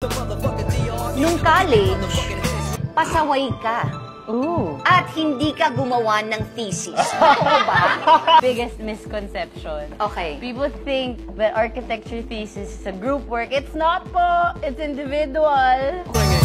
Nung college, pasaway ka. Ooh. At hindi ka gumawa ng thesis. Totoo ba? Biggest misconception. Okay. People think that architecture thesis is a group work. It's not po. It's individual.